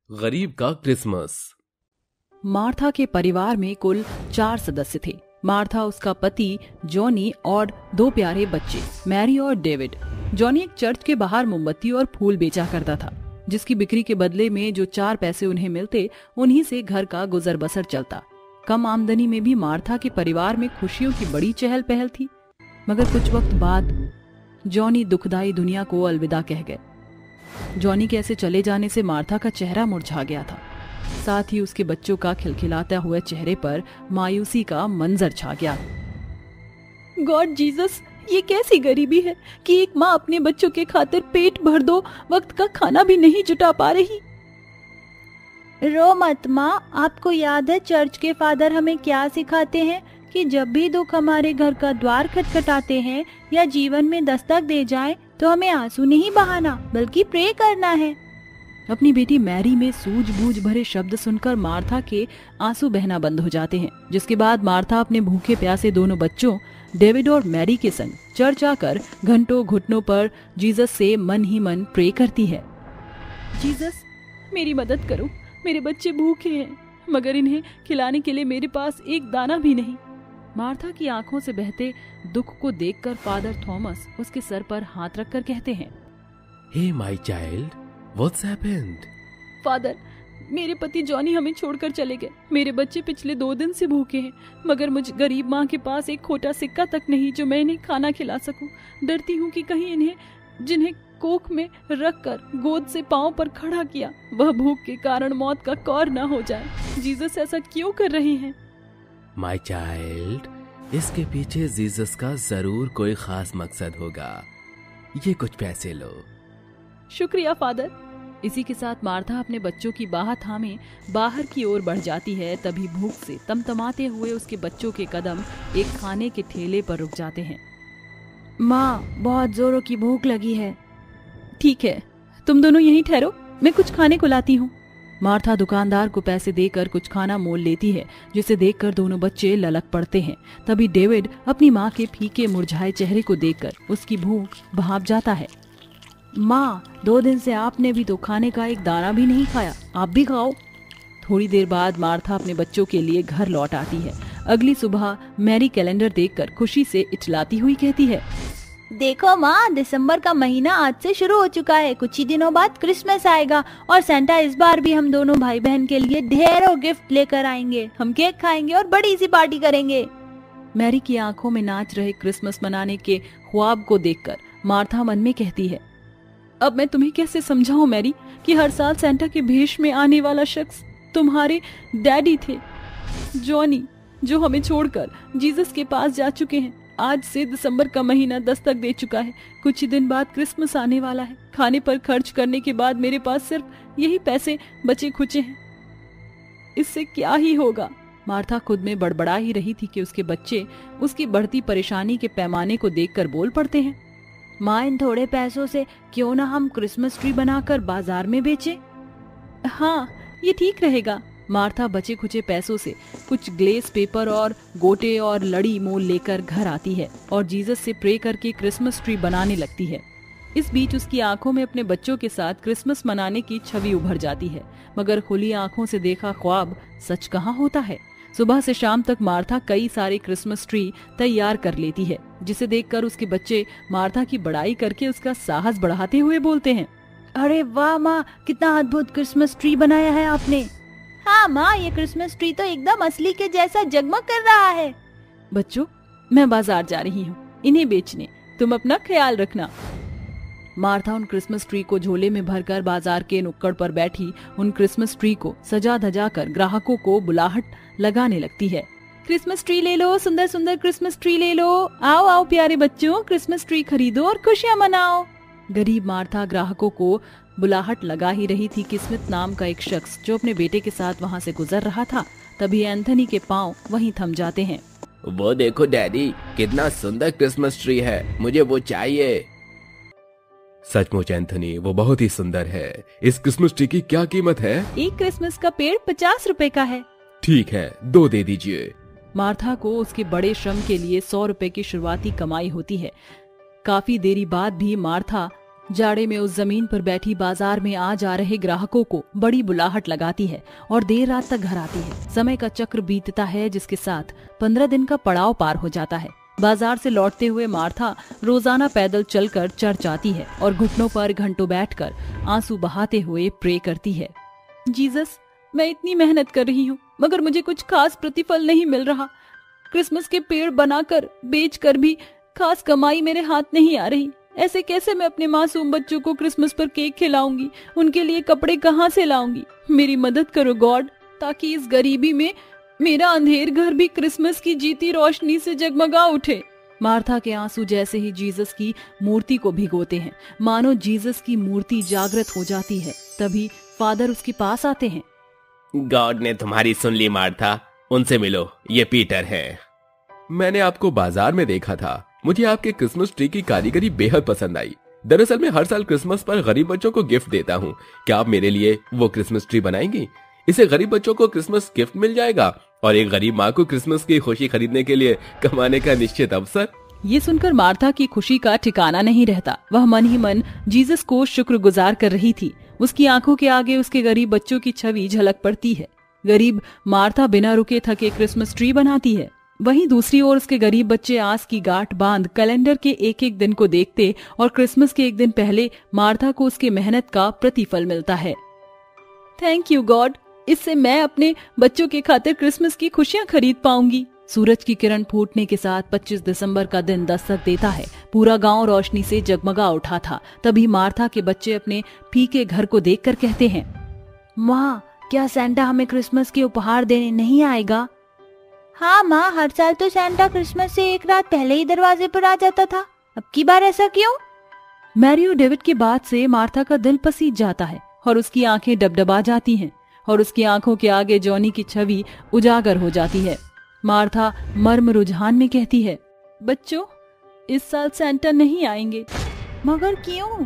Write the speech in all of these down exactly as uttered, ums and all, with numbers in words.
गरीब का Christmas. Martha के परिवार में कुल चार सदस्य थे। मार्था, उसका पति जॉनी और दो प्यारे बच्चे मैरी और डेविड। जॉनी एक चर्च के बाहर मोमबत्ती और फूल बेचा करता था, जिसकी बिक्री के बदले में जो चार पैसे उन्हें मिलते उन्हीं से घर का गुजर बसर चलता। कम आमदनी में भी मार्था के परिवार में खुशियों की बड़ी चहल पहल थी। मगर कुछ वक्त बाद जॉनी दुखदाई दुनिया को अलविदा कह गए। जॉनी के ऐसे चले जाने से मार्था का चेहरा मुरझा गया था। साथ ही उसके बच्चों का खिलखिलाते हुए चेहरे पर मायूसी का मंजर छा गया। गॉड जीसस, ये कैसी गरीबी है कि एक माँ अपने बच्चों के खातिर पेट भर दो वक्त का खाना भी नहीं जुटा पा रही। रो मत माँ, आपको याद है चर्च के फादर हमें क्या सिखाते हैं कि जब भी दुख हमारे घर का द्वार खटखटाते हैं या जीवन में दस्तक दे जाए तो हमें आंसू नहीं बहाना बल्कि प्रे करना है। अपनी बेटी मैरी में सूझबूझ भरे शब्द सुनकर मार्था के आंसू बहना बंद हो जाते हैं, जिसके बाद मार्था अपने भूखे प्यासे दोनों बच्चों डेविड और मैरी के संग चर्च आकर घंटों घुटनों पर जीसस से मन ही मन प्रे करती है। जीसस, मेरी मदद करो, मेरे बच्चे भूखे हैं मगर इन्हें खिलाने के लिए मेरे पास एक दाना भी नहीं। मार्था की आंखों से बहते दुख को देखकर फादर थॉमस उसके सर पर हाथ रखकर कहते हैं, hey my child, what's happened? Father, मेरे पति जॉनी हमें छोड़कर चले गए। मेरे बच्चे पिछले दो दिन से भूखे हैं मगर मुझ गरीब माँ के पास एक खोटा सिक्का तक नहीं जो मैं इन्हें खाना खिला सकूं। डरती हूँ कि कहीं इन्हें जिन्हें कोख में रखकर गोद से पांव पर खड़ा किया वह भूख के कारण मौत का कौर न हो जाए। जीसस ऐसा क्यों कर रहे हैं? माय चाइल्ड, इसके पीछे जीसस का जरूर कोई खास मकसद होगा। ये कुछ पैसे लो। शुक्रिया फादर। इसी के साथ मार्था अपने बच्चों की बाह थामे बाहर की ओर बढ़ जाती है। तभी भूख से तमतमाते हुए उसके बच्चों के कदम एक खाने के ठेले पर रुक जाते हैं। माँ, बहुत जोरों की भूख लगी है। ठीक है, तुम दोनों यहीं ठहरो, मैं कुछ खाने को लाती हूँ। मार्था दुकानदार को पैसे देकर कुछ खाना मोल लेती है, जिसे देखकर दोनों बच्चे ललक पड़ते हैं। तभी डेविड अपनी माँ के फीके मुरझाए चेहरे को देखकर उसकी भूख भाप जाता है। माँ, दो दिन से आपने भी तो खाने का एक दाना भी नहीं खाया, आप भी खाओ। थोड़ी देर बाद मार्था अपने बच्चों के लिए घर लौट आती है। अगली सुबह मैरी कैलेंडर देखकर खुशी से इचलाती हुई कहती है, देखो माँ, दिसंबर का महीना आज से शुरू हो चुका है। कुछ ही दिनों बाद क्रिसमस आएगा और सेंटा इस बार भी हम दोनों भाई बहन के लिए ढेरों गिफ्ट लेकर आएंगे। हम केक खाएंगे और बड़ी सी पार्टी करेंगे। मैरी की आंखों में नाच रहे क्रिसमस मनाने के ख्वाब को देखकर मार्था मन में कहती है, अब मैं तुम्हें कैसे समझाऊं मैरी कि हर साल सेंटा के भेष में आने वाला शख्स तुम्हारे डैडी थे, जॉनी, जो हमें छोड़कर जीसस के पास जा चुके हैं। आज से दिसंबर का महीना दस्तक दे चुका है। कुछ ही दिन बाद क्रिसमस आने वाला है। खाने पर खर्च करने के बाद मेरे पास सिर्फ यही पैसे बचे खुचे हैं। इससे क्या ही होगा? मार्था खुद में बड़बड़ा ही रही थी कि उसके बच्चे उसकी बढ़ती परेशानी के पैमाने को देखकर बोल पड़ते हैं, माँ, इन थोड़े पैसों से क्यों ना हम क्रिसमस ट्री बनाकर बाजार में बेचें? हाँ, ये ठीक रहेगा। मार्था बचे खुचे पैसों से कुछ ग्लेस पेपर और गोटे और लड़ी मोल लेकर घर आती है और जीसस से प्रे करके क्रिसमस ट्री बनाने लगती है। इस बीच उसकी आंखों में अपने बच्चों के साथ क्रिसमस मनाने की छवि उभर जाती है, मगर खुली आंखों से देखा ख्वाब सच कहाँ होता है। सुबह से शाम तक मार्था कई सारे क्रिसमस ट्री तैयार कर लेती है, जिसे देखकर उसके बच्चे मार्था की बड़ाई करके उसका साहस बढ़ाते हुए बोलते हैं, अरे वाह माँ, कितना अद्भुत क्रिसमस ट्री बनाया है आपने। हाँ माँ, ये क्रिसमस ट्री तो एकदम असली के जैसा जगमग कर रहा है। बच्चों, मैं बाजार जा रही हूँ इन्हें बेचने, तुम अपना ख्याल रखना। मार्था उन क्रिसमस ट्री को झोले में भरकर बाजार के नुक्कड़ पर बैठी उन क्रिसमस ट्री को सजा धजा कर ग्राहकों को बुलाहट लगाने लगती है। क्रिसमस ट्री ले लो, सुंदर सुंदर क्रिसमस ट्री ले लो, आओ आओ प्यारे बच्चों, क्रिसमस ट्री खरीदो और खुशियाँ मनाओ। गरीब मार्था ग्राहकों को बुलाहट लगा ही रही थी कि स्मिथ नाम का एक शख्स जो अपने बेटे के साथ वहाँ से गुजर रहा था। तभी एंथनी के पांव वहीं थम जाते हैं। वो देखो डैडी, कितना सुंदर क्रिसमस ट्री है, मुझे वो चाहिए। सचमुच एंथनी, वो बहुत ही सुंदर है। इस क्रिसमस ट्री की क्या कीमत है? एक क्रिसमस का पेड़ पचास रुपए का है। ठीक है, दो दे दीजिए। मार्था को उसके बड़े श्रम के लिए सौ रुपए की शुरुआती कमाई होती है। काफी देरी बाद भी मार्था जाड़े में उस जमीन पर बैठी बाजार में आ जा रहे ग्राहकों को बड़ी बुलाहट लगाती है और देर रात तक घर आती है। समय का चक्र बीतता है, जिसके साथ पंद्रह दिन का पड़ाव पार हो जाता है। बाजार से लौटते हुए मार्था रोजाना पैदल चलकर चर्च आती है और घुटनों पर घंटों बैठकर आंसू बहाते हुए प्रे करती है। जीसस, मैं इतनी मेहनत कर रही हूँ मगर मुझे कुछ खास प्रतिफल नहीं मिल रहा। क्रिसमस के पेड़ बनाकर बेचकर भी खास कमाई मेरे हाथ नहीं आ रही। ऐसे कैसे मैं अपने मासूम बच्चों को क्रिसमस पर केक खिलाऊंगी? उनके लिए कपड़े कहाँ से लाऊंगी? मेरी मदद करो गॉड, ताकि इस गरीबी में मेरा अंधेर घर भी क्रिसमस की जीती रोशनी से जगमगा उठे। मार्था के आंसू जैसे ही जीसस की मूर्ति को भिगोते हैं, मानो जीसस की मूर्ति जागृत हो जाती है। तभी फादर उसके पास आते हैं। गॉड ने तुम्हारी सुन ली मार्था, उनसे मिलो, ये पीटर है। मैंने आपको बाजार में देखा था। मुझे आपके क्रिसमस ट्री की कारीगरी बेहद पसंद आई। दरअसल मैं हर साल क्रिसमस पर गरीब बच्चों को गिफ्ट देता हूँ। क्या आप मेरे लिए वो क्रिसमस ट्री बनाएंगी? इससे गरीब बच्चों को क्रिसमस गिफ्ट मिल जाएगा और एक गरीब माँ को क्रिसमस की खुशी खरीदने के लिए कमाने का निश्चित अवसर। ये सुनकर मार्था की खुशी का ठिकाना नहीं रहता। वह मन ही मन जीसस को शुक्रगुजार कर रही थी। उसकी आंखों के आगे उसके गरीब बच्चों की छवि झलक पड़ती है। गरीब मार्था बिना रुके थके क्रिसमस ट्री बनाती है। वहीं दूसरी ओर उसके गरीब बच्चे आस की गांठ बांध कैलेंडर के एक एक दिन को देखते और क्रिसमस के एक दिन पहले मार्था को उसकी मेहनत का प्रतिफल मिलता है। थैंक यू गॉड, इससे मैं अपने बच्चों के खातिर क्रिसमस की खुशियां खरीद पाऊंगी। सूरज की किरण फूटने के साथ पच्चीस दिसंबर का दिन दस्तक देता है। पूरा गांव रोशनी से जगमगा उठा था। तभी मार्था के बच्चे अपने फीके घर को देखकर कहते हैं, माँ, क्या सैंटा हमें क्रिसमस के उपहार देने नहीं आएगा? हाँ माँ, हर साल तो सैंटा क्रिसमस से एक रात पहले ही दरवाजे पर आ जाता था। अब की बार ऐसा क्यों? मैरी और डेविड की बात से मार्था का दिल पसीज जाता है और उसकी आंखें डबडबा जाती हैं और उसकी आंखों के आगे जॉनी की छवि उजागर हो जाती है। मार्था मर्म रुझान में कहती है, बच्चों, इस साल सैंटा नहीं आएंगे। मगर क्यों?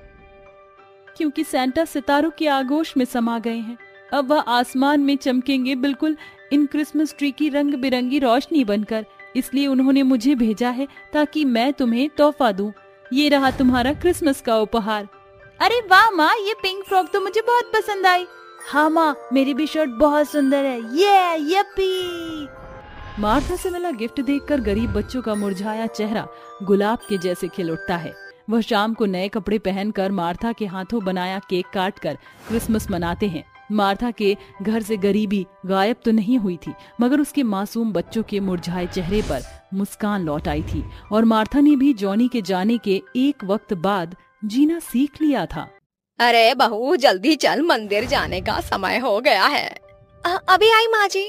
क्योंकि सैंटा सितारों के आगोश में समा गए हैं। अब वह आसमान में चमकेंगे, बिल्कुल इन क्रिसमस ट्री की रंग बिरंगी रोशनी बनकर। इसलिए उन्होंने मुझे भेजा है ताकि मैं तुम्हें तोहफा दूं। ये रहा तुम्हारा क्रिसमस का उपहार। अरे वाह माँ, ये पिंक फ्रॉक तो मुझे बहुत पसंद आई। हाँ माँ, मेरी भी शर्ट बहुत सुंदर है। ये यप्पी। मार्था से मिला गिफ्ट देखकर गरीब बच्चों का मुरझाया चेहरा गुलाब के जैसे खिल उठता है। वह शाम को नए कपड़े पहनकर मार्था के हाथों बनाया केक काटकर क्रिसमस मनाते हैं। मार्था के घर से गरीबी गायब तो नहीं हुई थी, मगर उसके मासूम बच्चों के मुरझाए चेहरे पर मुस्कान लौट आई थी और मार्था ने भी जॉनी के जाने के एक वक्त बाद जीना सीख लिया था। अरे बहू, जल्दी चल, मंदिर जाने का समय हो गया है। आ, अभी आई माँ जी।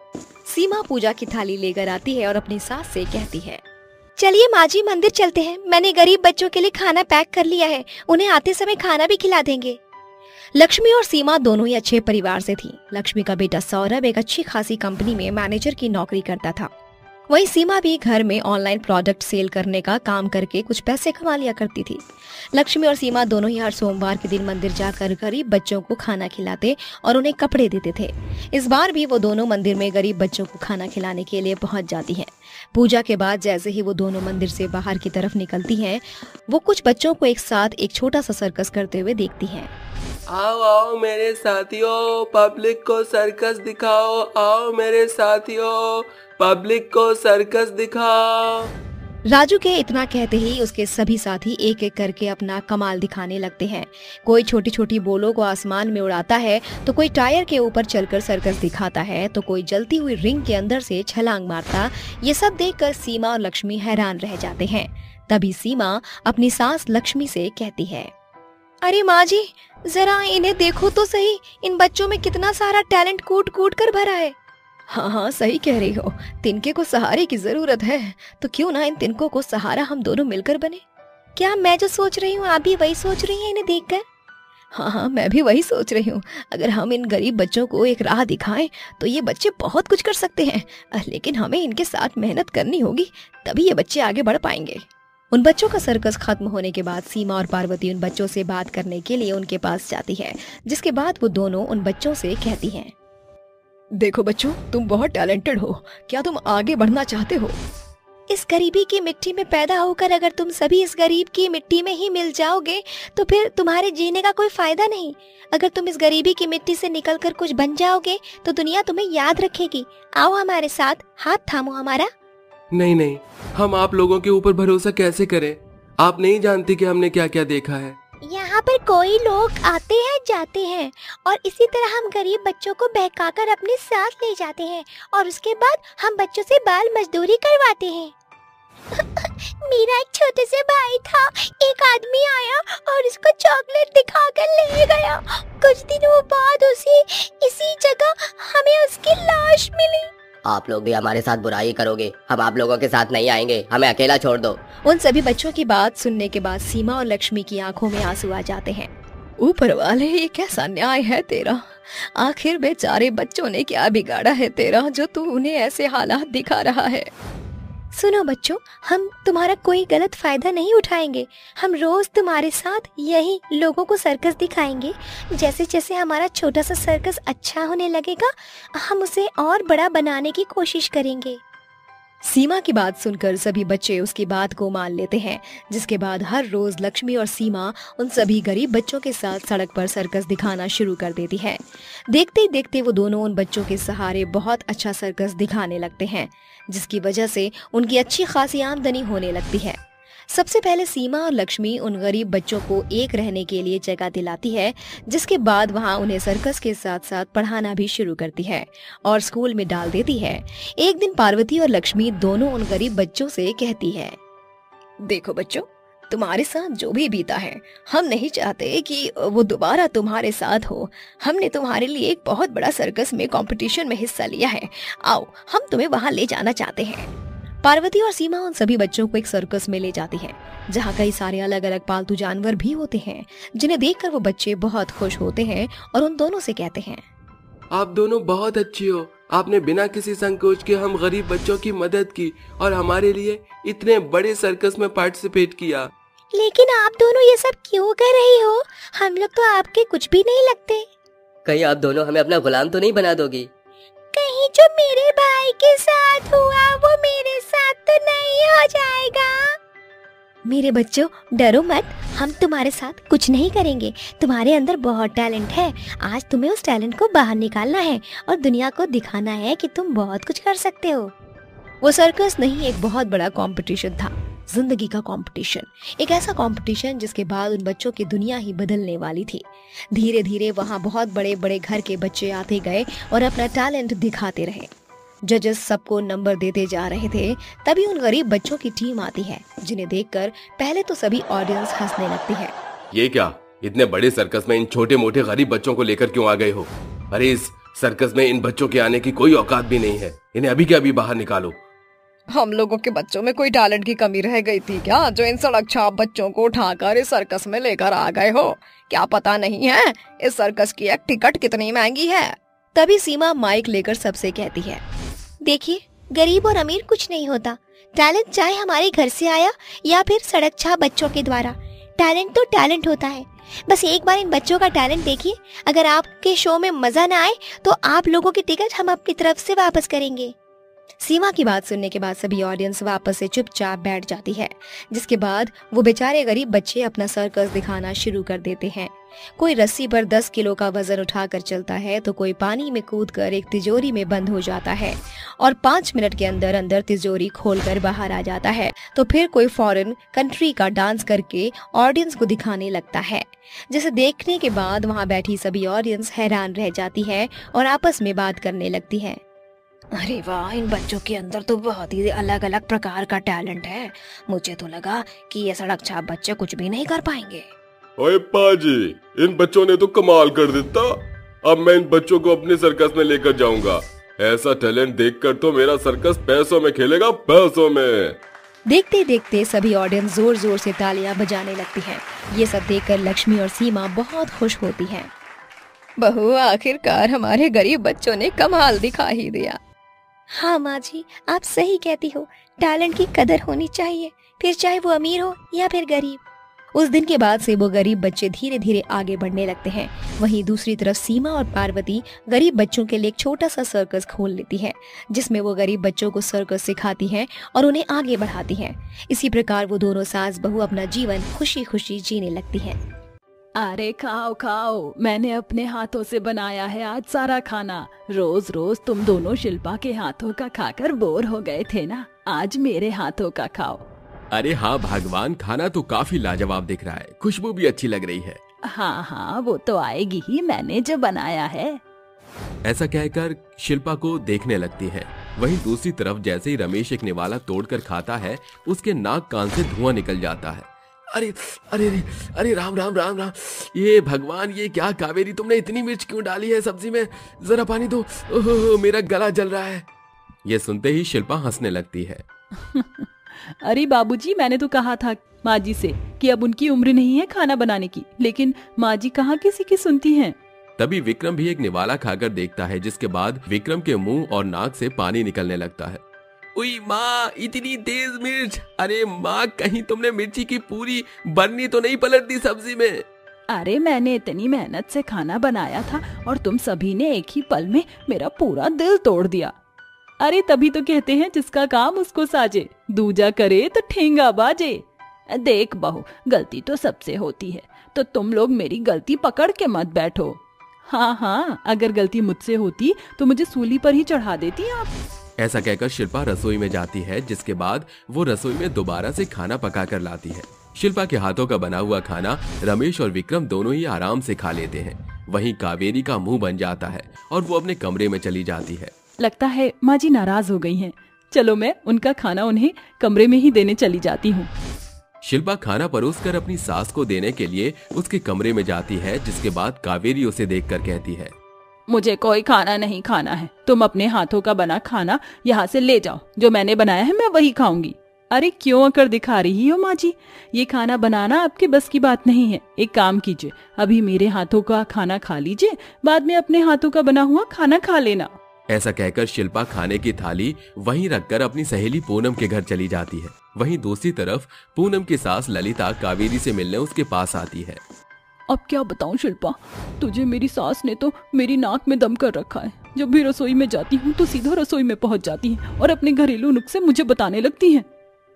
सीमा पूजा की थाली लेकर आती है और अपनी सास से कहती है, चलिए माँ जी, मंदिर चलते हैं। मैंने गरीब बच्चों के लिए खाना पैक कर लिया है, उन्हें आते समय खाना भी खिला देंगे। लक्ष्मी और सीमा दोनों ही अच्छे परिवार से थी। लक्ष्मी का बेटा सौरभ एक अच्छी खासी कंपनी में मैनेजर की नौकरी करता था। वहीं सीमा भी घर में ऑनलाइन प्रोडक्ट सेल करने का काम करके कुछ पैसे कमा लिया करती थी। लक्ष्मी और सीमा दोनों ही हर सोमवार के दिन मंदिर जाकर गरीब बच्चों को खाना खिलाते और उन्हें कपड़े देते थे। इस बार भी वो दोनों मंदिर में गरीब बच्चों को खाना खिलाने के लिए पहुंच जाती हैं। पूजा के बाद जैसे ही वो दोनों मंदिर से बाहर की तरफ निकलती हैं, वो कुछ बच्चों को एक साथ एक छोटा सा सर्कस करते हुए देखती हैं। आओ आओ मेरे साथियों, पब्लिक को सर्कस दिखाओ। आओ मेरे साथियों, पब्लिक को सर्कस दिखाओ। राजू के इतना कहते ही उसके सभी साथी एक एक करके अपना कमाल दिखाने लगते हैं। कोई छोटी छोटी बोलों को आसमान में उड़ाता है, तो कोई टायर के ऊपर चलकर सर्कस दिखाता है, तो कोई जलती हुई रिंग के अंदर से छलांग मारता। ये सब देखकर सीमा और लक्ष्मी हैरान रह जाते हैं। तभी सीमा अपनी सास लक्ष्मी से कहती है, अरे माँ जी, जरा इन्हें देखो तो सही, इन बच्चों में कितना सारा टैलेंट कूट कूट कर भरा है। हाँ हाँ, सही कह रही हो, तिनके को सहारे की जरूरत है, तो क्यों ना इन तिनकों को सहारा हम दोनों मिलकर बने। क्या मैं जो सोच रही हूँ आप भी वही सोच रही हैं इन्हें देखकर? हाँ हाँ, मैं भी वही सोच रही हूँ। अगर हम इन गरीब बच्चों को एक राह दिखाएं तो ये बच्चे बहुत कुछ कर सकते हैं, लेकिन हमें इनके साथ मेहनत करनी होगी, तभी ये बच्चे आगे बढ़ पाएंगे। उन बच्चों का सर्कस खत्म होने के बाद सीमा और पार्वती उन बच्चों से बात करने के लिए उनके पास जाती है, जिसके बाद वो दोनों उन बच्चों से कहती हैं, देखो बच्चों, तुम बहुत टैलेंटेड हो, क्या तुम आगे बढ़ना चाहते हो? इस गरीबी की मिट्टी में पैदा होकर अगर तुम सभी इस गरीब की मिट्टी में ही मिल जाओगे तो फिर तुम्हारे जीने का कोई फायदा नहीं। अगर तुम इस गरीबी की मिट्टी से निकलकर कुछ बन जाओगे तो दुनिया तुम्हें याद रखेगी। आओ हमारे साथ, हाथ थामो हमारा। नहीं नहीं, हम आप लोगों के ऊपर भरोसा कैसे करें? आप नहीं जानती कि हमने क्या क्या देखा है। यहाँ पर कोई लोग आते हैं जाते हैं और इसी तरह हम गरीब बच्चों को बहकाकर अपने साथ ले जाते हैं और उसके बाद हम बच्चों से बाल मजदूरी करवाते हैं। मेरा एक छोटे से भाई था, एक आदमी आया और उसको चॉकलेट दिखाकर ले गया। कुछ दिनों बाद उसी इसी जगह हमें उसकी लाश मिली। आप लोग भी हमारे साथ बुराई करोगे, हम आप लोगों के साथ नहीं आएंगे, हमें अकेला छोड़ दो। उन सभी बच्चों की बात सुनने के बाद सीमा और लक्ष्मी की आंखों में आंसू आ जाते हैं। ऊपर वाले, ये कैसा न्याय है तेरा? आखिर बेचारे बच्चों ने क्या बिगाड़ा है तेरा जो तू उन्हें ऐसे हालात दिखा रहा है? सुनो बच्चों, हम तुम्हारा कोई गलत फायदा नहीं उठाएंगे। हम रोज तुम्हारे साथ यही लोगों को सर्कस दिखाएंगे। जैसे जैसे हमारा छोटा सा सर्कस अच्छा होने लगेगा हम उसे और बड़ा बनाने की कोशिश करेंगे। सीमा की बात सुनकर सभी बच्चे उसकी बात को मान लेते हैं, जिसके बाद हर रोज लक्ष्मी और सीमा उन सभी गरीब बच्चों के साथ सड़क पर सर्कस दिखाना शुरू कर देती है। देखते ही देखते वो दोनों उन बच्चों के सहारे बहुत अच्छा सर्कस दिखाने लगते हैं, जिसकी वजह से उनकी अच्छी खासी आमदनी होने लगती है। सबसे पहले सीमा और लक्ष्मी उन गरीब बच्चों को एक रहने के लिए जगह दिलाती है, जिसके बाद वहाँ उन्हें सर्कस के साथ साथ पढ़ाना भी शुरू करती है और स्कूल में डाल देती है। एक दिन पार्वती और लक्ष्मी दोनों उन गरीब बच्चों से कहती है, देखो बच्चों, तुम्हारे साथ जो भी बीता है हम नहीं चाहते कि वो दोबारा तुम्हारे साथ हो। हमने तुम्हारे लिए एक बहुत बड़ा सर्कस में कंपटीशन में हिस्सा लिया है। आओ, हम तुम्हें वहाँ ले जाना चाहते हैं। पार्वती और सीमा उन सभी बच्चों को एक सर्कस में ले जाती हैं, जहाँ कई सारे अलग अलग पालतू जानवर भी होते हैं, जिन्हें देखकर वो बच्चे बहुत खुश होते हैं और उन दोनों से कहते हैं, आप दोनों बहुत अच्छी हो। आपने बिना किसी संकोच के हम गरीब बच्चों की मदद की और हमारे लिए इतने बड़े सर्कस में पार्टिसिपेट किया। लेकिन आप दोनों ये सब क्यों कर रही हो? हम लोग तो आपके कुछ भी नहीं लगते। कहीं आप दोनों हमें अपना गुलाम तो नहीं बना दोगी? कहीं जो मेरे भाई के साथ हुआ वो मेरे साथ तो नहीं हो जाएगा। मेरे बच्चों, डरो मत, हम तुम्हारे साथ कुछ नहीं करेंगे। तुम्हारे अंदर बहुत टैलेंट है। आज तुम्हें उस टैलेंट को बाहर निकालना है और दुनिया को दिखाना है कि तुम बहुत कुछ कर सकते हो। वो सर्कस नहीं, एक बहुत बड़ा कंपटीशन था, जिंदगी का कंपटीशन। एक ऐसा कंपटीशन जिसके बाद उन बच्चों की दुनिया ही बदलने वाली थी। धीरे धीरे वहाँ बहुत बड़े बड़े घर के बच्चे आते गए और अपना टैलेंट दिखाते रहे। जजेस सबको नंबर देते जा रहे थे। तभी उन गरीब बच्चों की टीम आती है, जिन्हें देखकर पहले तो सभी ऑडियंस हंसने लगती है। ये क्या, इतने बड़े सर्कस में इन छोटे मोटे गरीब बच्चों को लेकर क्यों आ गए हो? अरे इस सर्कस में इन बच्चों के आने की कोई औकात भी नहीं है। इन्हें अभी के अभी बाहर निकालो। हम लोगों के बच्चों में कोई टैलेंट की कमी रह गई थी क्या, जो इन सड़क छाप बच्चों को उठाकर इस सर्कस में लेकर आ गए हो? क्या पता नहीं है इस सर्कस की एक टिकट कितनी महंगी है? तभी सीमा माइक लेकर सबसे कहती है, देखिए, गरीब और अमीर कुछ नहीं होता। टैलेंट चाहे हमारे घर से आया या फिर सड़क छाप बच्चों के द्वारा, टैलेंट तो टैलेंट होता है। बस एक बार इन बच्चों का टैलेंट देखिए। अगर आपके शो में मजा ना आए तो आप लोगों की टिकट हम अपनी तरफ से वापस करेंगे। सीमा की बात सुनने के बाद सभी ऑडियंस वापस से चुपचाप बैठ जाती है, जिसके बाद वो बेचारे गरीब बच्चे अपना सर्कस दिखाना शुरू कर देते हैं। कोई रस्सी पर दस किलो का वजन उठाकर चलता है, तो कोई पानी में कूदकर एक तिजोरी में बंद हो जाता है और पाँच मिनट के अंदर अंदर तिजोरी खोलकर बाहर आ जाता है। तो फिर कोई फॉरेन कंट्री का डांस करके ऑडियंस को दिखाने लगता है, जिसे देखने के बाद वहाँ बैठी सभी ऑडियंस हैरान रह जाती है और आपस में बात करने लगती है। अरे वाह, इन बच्चों के अंदर तो बहुत ही अलग अलग प्रकार का टैलेंट है। मुझे तो लगा कि ये सड़क छाप बच्चे कुछ भी नहीं कर पाएंगे। ओए पाजी, इन बच्चों ने तो कमाल कर देता। अब मैं इन बच्चों को अपने सर्कस में लेकर जाऊंगा। ऐसा टैलेंट देखकर तो मेरा सर्कस पैसों में खेलेगा, पैसों में। देखते देखते सभी ऑडियंस जोर जोर से तालियां बजाने लगती हैं। ये सब देखकर लक्ष्मी और सीमा बहुत खुश होती हैं। बहू, आखिरकार हमारे गरीब बच्चों ने कमाल दिखा ही दिया। हाँ माँ जी, आप सही कहती हो। टैलेंट की कदर होनी चाहिए, फिर चाहे वो अमीर हो या फिर गरीब। उस दिन के बाद से वो गरीब बच्चे धीरे धीरे आगे बढ़ने लगते हैं। वहीं दूसरी तरफ सीमा और पार्वती गरीब बच्चों के लिए एक छोटा सा सर्कस खोल लेती है, जिसमें वो गरीब बच्चों को सर्कस सिखाती हैं और उन्हें आगे बढ़ाती हैं। इसी प्रकार वो दोनों सास बहू अपना जीवन खुशी खुशी जीने लगती हैं। अरे खाओ खाओ, मैंने अपने हाथों से बनाया है आज सारा खाना। रोज रोज तुम दोनों शिल्पा के हाथों का खाकर बोर हो गए थे ना, आज मेरे हाथों का खाओ। अरे हाँ भगवान, खाना तो काफी लाजवाब दिख रहा है, खुशबू भी अच्छी लग रही है। हाँ हाँ वो तो आएगी ही, मैंने जो बनाया है। ऐसा कहकर शिल्पा को देखने लगती है। वहीं दूसरी तरफ जैसे ही रमेश एक निवाला तोड़कर खाता है, उसके नाक कान से धुआं निकल जाता है। अरे अरे अरे अरे राम राम राम राम, ये भगवान, ये क्या कावेरी, तुमने इतनी मिर्च क्यों डाली है सब्जी में? जरा पानी दो, ओहो मेरा गला जल रहा है। ये सुनते ही शिल्पा हंसने लगती है। अरे बाबूजी, मैंने तो कहा था माँ जी से कि अब उनकी उम्र नहीं है खाना बनाने की, लेकिन माँ जी कहाँ किसी की सुनती हैं। तभी विक्रम भी एक निवाला खाकर देखता है, जिसके बाद विक्रम के मुंह और नाक से पानी निकलने लगता है। उई माँ, इतनी तेज मिर्च! अरे माँ, कहीं तुमने मिर्ची की पूरी बरनी तो नहीं पलट दी सब्जी में? अरे मैंने इतनी मेहनत से खाना बनाया था और तुम सभी ने एक ही पल में मेरा पूरा दिल तोड़ दिया। अरे तभी तो कहते हैं जिसका काम उसको साजे, दूजा करे तो ठेंगा बाजे। देख बहू, गलती तो सबसे होती है, तो तुम लोग मेरी गलती पकड़ के मत बैठो। हाँ हाँ, अगर गलती मुझसे होती तो मुझे सूली पर ही चढ़ा देती आप। ऐसा कहकर शिल्पा रसोई में जाती है, जिसके बाद वो रसोई में दोबारा से खाना पका कर लाती है। शिल्पा के हाथों का बना हुआ खाना रमेश और विक्रम दोनों ही आराम से खा लेते हैं। वहीं कावेरी का मुंह बन जाता है और वो अपने कमरे में चली जाती है। लगता है माँ जी नाराज हो गई हैं। चलो मैं उनका खाना उन्हें कमरे में ही देने चली जाती हूँ। शिल्पा खाना परोसकर अपनी सास को देने के लिए उसके कमरे में जाती है, जिसके बाद कावेरी उसे देखकर कहती है, मुझे कोई खाना नहीं खाना है, तुम अपने हाथों का बना खाना यहाँ से ले जाओ, जो मैंने बनाया है मैं वही खाऊंगी। अरे क्यों अकड़ दिखा रही हो माँ जी, ये खाना बनाना आपके बस की बात नहीं है। एक काम कीजिए, अभी मेरे हाथों का खाना खा लीजिए, बाद में अपने हाथों का बना हुआ खाना खा लेना। ऐसा कहकर शिल्पा खाने की थाली वहीं रखकर अपनी सहेली पूनम के घर चली जाती है। वहीं दूसरी तरफ पूनम की सास ललिता कावेरी से मिलने उसके पास आती है। अब क्या बताऊं शिल्पा, तुझे मेरी सास ने तो मेरी नाक में दम कर रखा है। जब भी रसोई में जाती हूँ तो सीधा रसोई में पहुँच जाती है और अपने घरेलू नुस्खे मुझे बताने लगती है।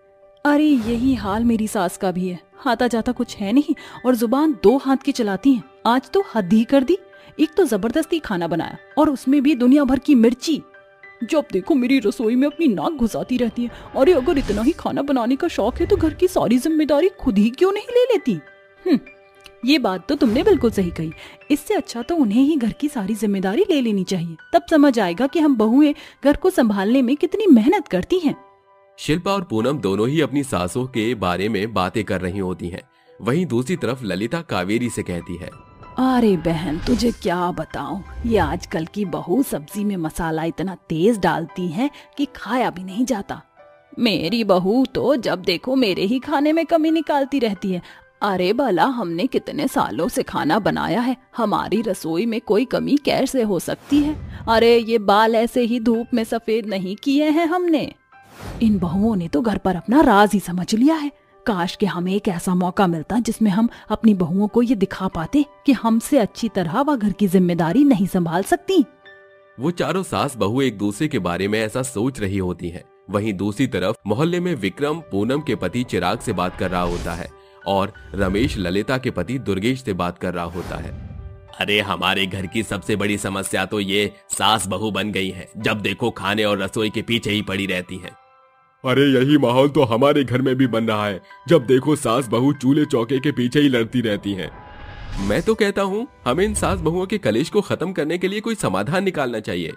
अरे यही हाल मेरी सास का भी है, आता जाता कुछ है नहीं और जुबान दो हाथ की चलाती है। आज तो हद ही कर दी, एक तो जबरदस्ती खाना बनाया और उसमें भी दुनिया भर की मिर्ची। जब देखो मेरी रसोई में अपनी नाक घुसाती रहती है। अरे अगर इतना ही खाना बनाने का शौक है तो घर की सारी जिम्मेदारी खुद ही क्यों नहीं ले लेती। हम्म, ये बात तो तुमने बिल्कुल सही कही। इससे अच्छा तो उन्हें ही घर की सारी जिम्मेदारी ले लेनी चाहिए, तब समझ आएगा कि हम बहुएं घर को संभालने में कितनी मेहनत करती हैं। शिल्पा और पूनम दोनों ही अपनी सासों के बारे में बातें कर रही होती हैं। वहीं दूसरी तरफ ललिता कावेरी से कहती है, अरे बहन तुझे क्या बताऊं, ये आजकल की बहू सब्जी में मसाला इतना तेज डालती है कि खाया भी नहीं जाता। मेरी बहू तो जब देखो मेरे ही खाने में कमी निकालती रहती है। अरे भला हमने कितने सालों से खाना बनाया है, हमारी रसोई में कोई कमी कैसे हो सकती है। अरे ये बाल ऐसे ही धूप में सफेद नहीं किए हैं हमने। इन बहुओं ने तो घर पर अपना राज ही समझ लिया है। काश कि हमें एक ऐसा मौका मिलता जिसमें हम अपनी बहुओं को ये दिखा पाते कि हमसे अच्छी तरह वह घर की जिम्मेदारी नहीं संभाल सकती। वो चारों सास बहू एक दूसरे के बारे में ऐसा सोच रही होती हैं। वहीं दूसरी तरफ मोहल्ले में विक्रम पूनम के पति चिराग से बात कर रहा होता है और रमेश ललिता के पति दुर्गेश से बात कर रहा होता है। अरे हमारे घर की सबसे बड़ी समस्या तो ये सास बहू बन गई है। जब देखो खाने और रसोई के पीछे ही पड़ी रहती हैं। अरे यही माहौल तो हमारे घर में भी बन रहा है। जब देखो सास बहू चूल्हे चौके के पीछे ही लड़ती रहती हैं। मैं तो कहता हूँ हमें इन सास बहुओं के कलेश को खत्म करने के लिए कोई समाधान निकालना चाहिए।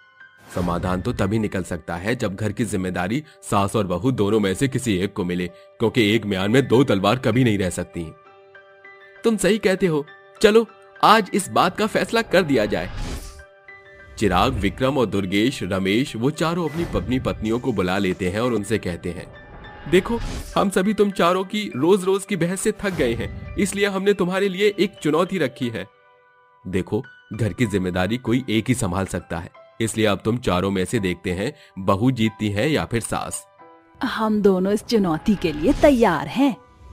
समाधान तो तभी निकल सकता है जब घर की जिम्मेदारी सास और बहू दोनों में से किसी एक को मिले, क्योंकि एक म्यान में दो तलवार कभी नहीं रह सकती। तुम सही कहते हो, चलो आज इस बात का फैसला कर दिया जाए। चिराग, विक्रम और दुर्गेश, रमेश वो चारों अपनी पत्नी पत्नियों को बुला लेते हैं और उनसे कहते हैं, देखो हम सभी तुम चारों की रोज रोज की बहस से थक गए हैं, इसलिए हमने तुम्हारे लिए एक चुनौती रखी है। देखो घर की जिम्मेदारी कोई एक ही संभाल सकता है, इसलिए अब तुम चारों में से देखते हैं बहू जीतती है या फिर सास। हम दोनों इस चुनौती के लिए तैयार हैं।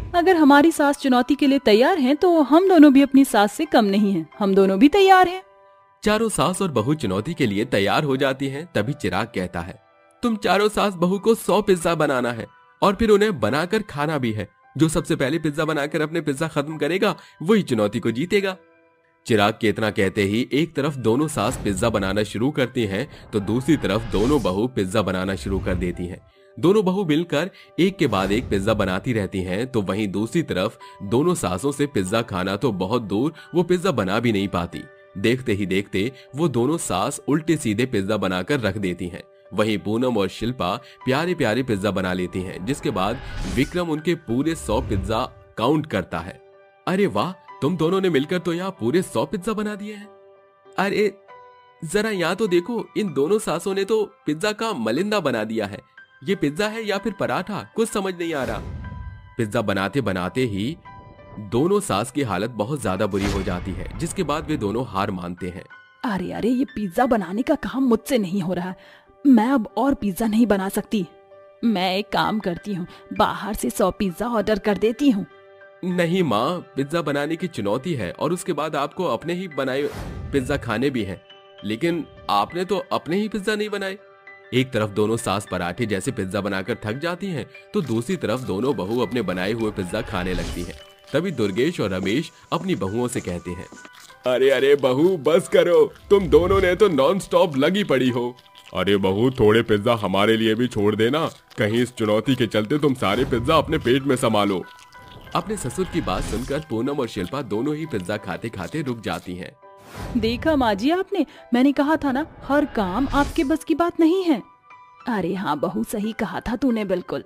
अगर हमारी सास चुनौती के लिए तैयार हैं, तो हम दोनों भी अपनी सास से कम नहीं हैं। हम दोनों भी तैयार हैं। चारों सास और बहू चुनौती के लिए तैयार हो जाती हैं। तभी चिराग कहता है, तुम चारों सास बहू को सौ पिज्जा बनाना है और फिर उन्हें बनाकर खाना भी है। जो सबसे पहले पिज्जा बनाकर अपने पिज्जा खत्म करेगा वही चुनौती को जीतेगा। चिराग के इतना कहते ही एक तरफ दोनों सास पिज्जा बनाना शुरू करती हैं, तो दूसरी तरफ दोनों बहू पिज्जा बनाना शुरू कर देती हैं। दोनों बहू मिलकर एक के बाद एक पिज्जा बनाती रहती हैं, तो वहीं दूसरी तरफ दोनों सासों से पिज्जा खाना तो बहुत दूर, वो पिज्जा बना भी नहीं पाती। देखते ही देखते वो दोनों सास उल्टे सीधे पिज्जा बनाकर रख देती हैं। वहीं पूनम और शिल्पा प्यारे प्यारे पिज्जा बना लेती हैं, जिसके बाद विक्रम उनके पूरे सौ पिज्जा काउंट करता है। अरे वाह, तुम दोनों ने मिलकर तो यहाँ पूरे सौ पिज्जा बना दिए हैं। अरे जरा यहाँ तो देखो, इन दोनों सासों ने तो पिज्जा का मलिंदा बना दिया है। ये पिज्जा है या फिर पराठा, कुछ समझ नहीं आ रहा। पिज्जा बनाते बनाते ही दोनों सास की हालत बहुत ज्यादा बुरी हो जाती है, जिसके बाद वे दोनों हार मानते हैं। अरे अरे, ये पिज्जा बनाने का काम मुझसे नहीं हो रहा। मैं अब और पिज्जा नहीं बना सकती। मैं एक काम करती हूँ, बाहर से सौ पिज्जा ऑर्डर कर देती हूँ। नहीं माँ, पिज्जा बनाने की चुनौती है और उसके बाद आपको अपने ही बनाए पिज्जा खाने भी हैं। लेकिन आपने तो अपने ही पिज्जा नहीं बनाए। एक तरफ दोनों सास पराठे जैसे पिज्जा बनाकर थक जाती हैं, तो दूसरी तरफ दोनों बहू अपने बनाए हुए पिज्जा खाने लगती हैं। तभी दुर्गेश और रमेश अपनी बहुओं से कहते हैं, अरे अरे बहू बस करो, तुम दोनों ने तो नॉन स्टॉप लगी पड़ी हो। अरे बहू, थोड़े पिज्जा हमारे लिए भी छोड़ देना। कहीं इस चुनौती के चलते तुम सारे पिज्जा अपने पेट में संभालो। अपने ससुर की बात सुनकर पूनम और शिल्पा दोनों ही पिज्जा खाते खाते रुक जाती हैं। देखा माँ जी आपने, मैंने कहा था ना, हर काम आपके बस की बात नहीं है। अरे हाँ बहू, सही कहा था तूने बिल्कुल।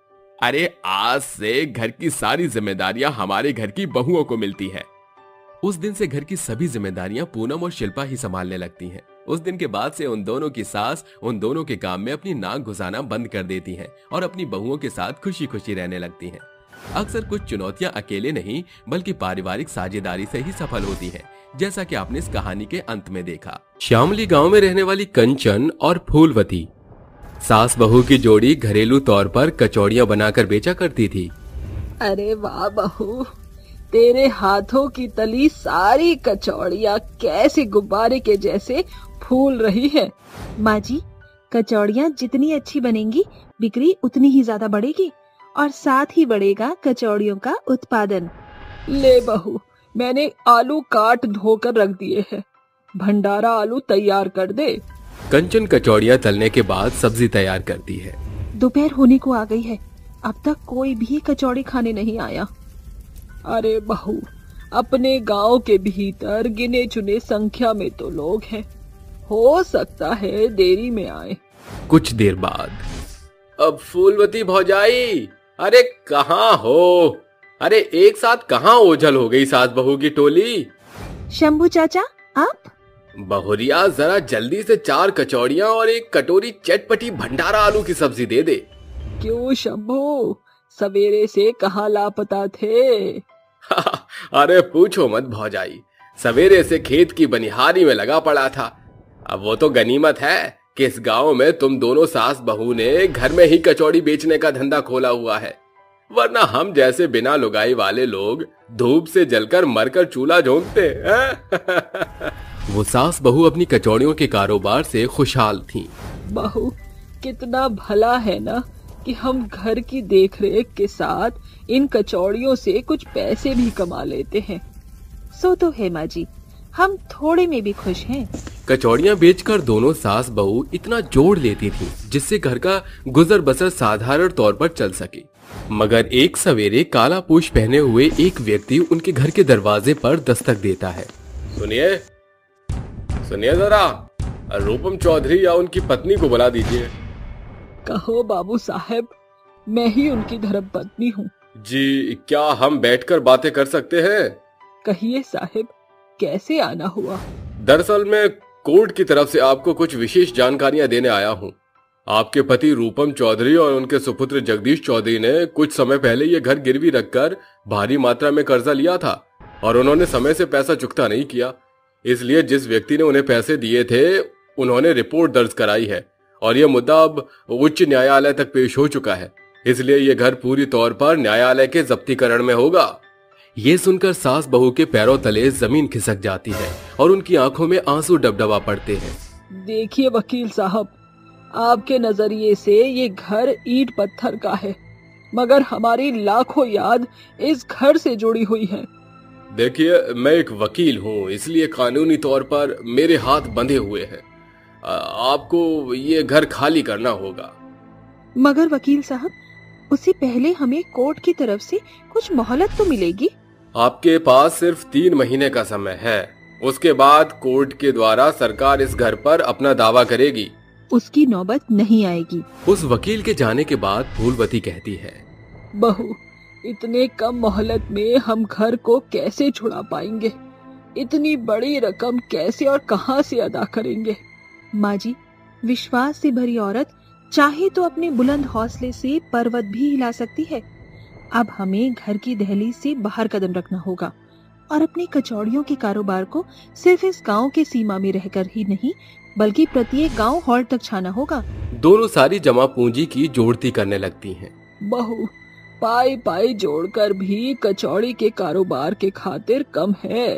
अरे आज से घर की सारी जिम्मेदारियां हमारे घर की बहुओं को मिलती है। उस दिन से घर की सभी जिम्मेदारियां पूनम और शिल्पा ही संभालने लगती हैं। उस दिन के बाद से उन दोनों की सास उन दोनों के काम में अपनी नाक घुसाना बंद कर देती हैं और अपनी बहुओं के साथ खुशी खुशी रहने लगती हैं। अक्सर कुछ चुनौतियां अकेले नहीं बल्कि पारिवारिक साझेदारी से ही सफल होती हैं, जैसा कि आपने इस कहानी के अंत में देखा। श्यामली गांव में रहने वाली कंचन और फूलवती सास बहू की जोड़ी घरेलू तौर पर कचौड़ियां बनाकर बेचा करती थी। अरे वाह बहू, तेरे हाथों की तली सारी कचौड़ियाँ कैसे गुब्बारे के जैसे फूल रही है। माँ जी, कचौड़ियाँ जितनी अच्छी बनेंगी बिक्री उतनी ही ज्यादा बढ़ेगी और साथ ही बढ़ेगा कचौड़ियों का उत्पादन। ले बहू, मैंने आलू काट धोकर रख दिए हैं, भंडारा आलू तैयार कर दे। कंचन कचौड़ियाँ तलने के बाद सब्जी तैयार करती है। दोपहर होने को आ गई है, अब तक कोई भी कचौड़ी खाने नहीं आया। अरे बहू, अपने गांव के भीतर गिने चुने संख्या में तो लोग हैं, हो सकता है देरी में आए। कुछ देर बाद, अब फूलवती भौजाई, अरे कहाँ हो? अरे एक साथ कहाँ ओझल हो गई सास बहू की टोली? शंभू चाचा, आप? बहुरिया, जरा जल्दी से चार कचौड़ियाँ और एक कटोरी चटपटी भंडारा आलू की सब्जी दे दे। क्यों शंभू, सवेरे से कहाँ लापता थे? अरे पूछो मत भौजाई, सवेरे से खेत की बनिहारी में लगा पड़ा था। अब वो तो गनीमत है कि इस गांव में तुम दोनों सास बहू ने घर में ही कचौड़ी बेचने का धंधा खोला हुआ है, वरना हम जैसे बिना लुगाई वाले लोग धूप से जलकर मरकर चूल्हा झोंकते हैं। वो सास बहू अपनी कचौड़ियों के कारोबार से खुशहाल थीं। बहू, कितना भला है ना कि हम घर की देखरेख के साथ इन कचौड़ियों से कुछ पैसे भी कमा लेते हैं। सो तो है माँ जी, हम थोड़े में भी खुश हैं। कचौड़ियाँ बेचकर दोनों सास बहू इतना जोड़ लेती थीं, जिससे घर का गुजर बसर साधारण तौर पर चल सके। मगर एक सवेरे काला पूछ पहने हुए एक व्यक्ति उनके घर के दरवाजे पर दस्तक देता है। सुनिए सुनिए जरा, रूपम चौधरी या उनकी पत्नी को बुला दीजिए। कहो बाबू साहब, मैं ही उनकी धर्मपत्नी हूँ। जी, क्या हम बैठकर बातें कर सकते हैं? कहिए साहब, कैसे आना हुआ? दरअसल मैं कोर्ट की तरफ से आपको कुछ विशेष जानकारियां देने आया हूँ। आपके पति रूपम चौधरी और उनके सुपुत्र जगदीश चौधरी ने कुछ समय पहले ये घर गिरवी रखकर भारी मात्रा में कर्जा लिया था और उन्होंने समय से पैसा चुकता नहीं किया। इसलिए जिस व्यक्ति ने उन्हें पैसे दिए थे, उन्होंने रिपोर्ट दर्ज कराई है और यह मुद्दा अब उच्च न्यायालय तक पेश हो चुका है। इसलिए ये घर पूरी तौर पर न्यायालय के जब्तीकरण में होगा। ये सुनकर सास बहू के पैरों तले जमीन खिसक जाती है और उनकी आंखों में आंसू डबडबा पड़ते हैं। देखिए वकील साहब, आपके नजरिए से ये घर ईंट पत्थर का है, मगर हमारी लाखों याद इस घर से जुड़ी हुई है। देखिए, मैं एक वकील हूँ, इसलिए कानूनी तौर पर मेरे हाथ बंधे हुए हैं। आपको ये घर खाली करना होगा। मगर वकील साहब, उससे पहले हमें कोर्ट की तरफ से कुछ मोहलत तो मिलेगी। आपके पास सिर्फ तीन महीने का समय है। उसके बाद कोर्ट के द्वारा सरकार इस घर पर अपना दावा करेगी। उसकी नौबत नहीं आएगी। उस वकील के जाने के बाद फूलवती कहती है, बहू, इतने कम मोहलत में हम घर को कैसे छुड़ा पाएंगे? इतनी बड़ी रकम कैसे और कहां से अदा करेंगे? माँ जी, विश्वास से भरी औरत चाहे तो अपने बुलंद हौसले से पर्वत भी हिला सकती है। अब हमें घर की दहलीज से बाहर कदम रखना होगा और अपने कचौड़ियों के कारोबार को सिर्फ इस गांव के सीमा में रहकर ही नहीं, बल्कि प्रत्येक गांव हॉल तक छाना होगा। दोनों सारी जमा पूंजी की जोड़ती करने लगती हैं। बहू, पाई पाई जोड़कर भी कचौड़ी के कारोबार के खातिर कम है।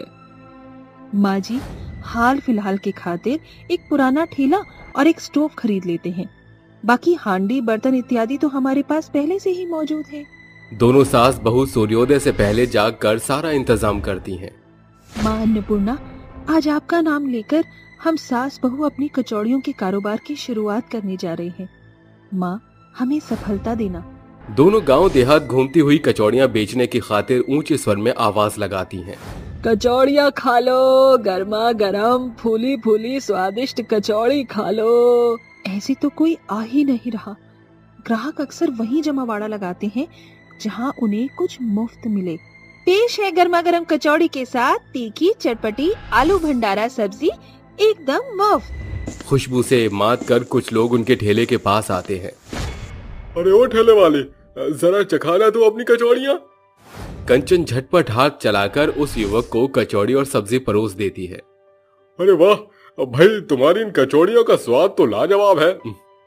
माँ जी, हाल फिलहाल के खातिर एक पुराना ठेला और एक स्टोव खरीद लेते हैं। बाकी हांडी, बर्तन इत्यादि तो हमारे पास पहले से ही मौजूद है। दोनों सास बहू सूर्योदय से पहले जागकर सारा इंतजाम करती हैं। माँ अन्नपूर्णा, आज आपका नाम लेकर हम सास बहू अपनी कचौड़ियों के कारोबार की शुरुआत करने जा रहे हैं। माँ, हमें सफलता देना। दोनों गांव देहात घूमती हुई कचौड़ियाँ बेचने की खातिर ऊंचे स्वर में आवाज लगाती हैं। कचौड़ियाँ खा लो, गर्मा गर्म फूली फूली स्वादिष्ट कचौड़ी खा लो। ऐसे तो कोई आ ही नहीं रहा। ग्राहक अक्सर वहीं जमावाड़ा लगाते हैं जहां उन्हें कुछ मुफ्त मिले। पेश है गर्मा गर्म कचौड़ी के साथ तीखी चटपटी आलू भंडारा सब्जी, एकदम मुफ्त। खुशबू से मात कर कुछ लोग उनके ठेले के पास आते हैं। अरे ओ ठेले वाले, जरा चखाना तो अपनी कचौड़ियाँ। कंचन झटपट हाथ चलाकर उस युवक को कचौड़ी और सब्जी परोस देती है। अरे वाह भाई, तुम्हारी इन कचौड़ियों का स्वाद तो लाजवाब है।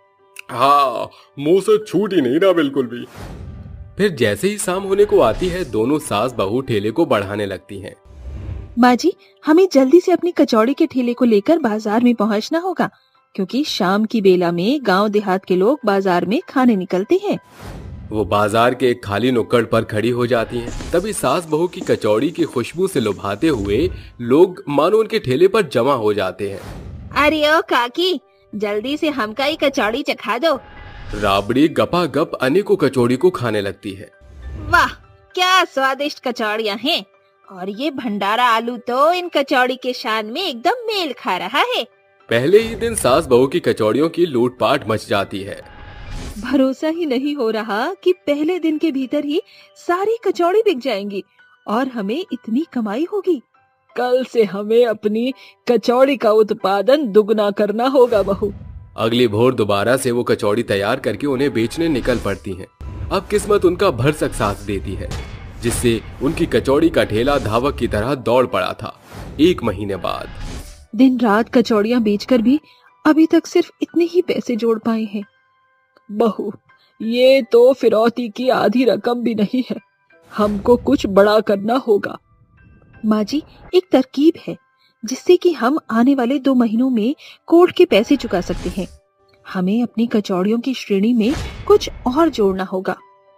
हाँ, मुंह से छूट ही नहीं रहा बिल्कुल भी। फिर जैसे ही शाम होने को आती है, दोनों सास बहू ठेले को बढ़ाने लगती हैं। माँ जी, हमें जल्दी से अपनी कचौड़ी के ठेले को लेकर बाजार में पहुँचना होगा, क्योंकि शाम की बेला में गांव देहात के लोग बाजार में खाने निकलते हैं। वो बाजार के एक खाली नुक्कड़ पर खड़ी हो जाती हैं। तभी सास बहू की कचौड़ी की खुशबू से लुभाते हुए लोग मानो उनके ठेले पर जमा हो जाते हैं। अरे ओ काकी, जल्दी से हमका ही कचौड़ी चखा दो। राबड़ी गपा गप अनेकों कचौड़ी को खाने लगती है। वाह, क्या स्वादिष्ट कचौड़ियाँ हैं, और ये भंडारा आलू तो इन कचौड़ी के शान में एकदम मेल खा रहा है। पहले ही दिन सास बहू की कचौड़ियों की लूटपाट मच जाती है। भरोसा ही नहीं हो रहा कि पहले दिन के भीतर ही सारी कचौड़ी बिक जाएंगी और हमें इतनी कमाई होगी। कल से हमें अपनी कचौड़ी का उत्पादन दुगना करना होगा बहू। अगली भोर दोबारा से वो कचौड़ी तैयार करके उन्हें बेचने निकल पड़ती हैं। अब किस्मत उनका भरसक साथ देती है, जिससे उनकी कचौड़ी का ठेला धावक की तरह दौड़ पड़ा था। एक महीने बाद दिन रात कचौड़ियाँ बेचकर भी अभी तक सिर्फ इतने ही पैसे जोड़ पाए हैं। बहू, ये तो फिरौती की आधी रकम भी नहीं है, हमको कुछ बड़ा करना होगा। माँ जी, एक तरकीब है जिससे कि हम आने वाले दो महीनों में कोर्ट के पैसे चुका सकते हैं। हमें अपनी कचौड़ियों की श्रेणी में कुछ और जोड़ना होगा।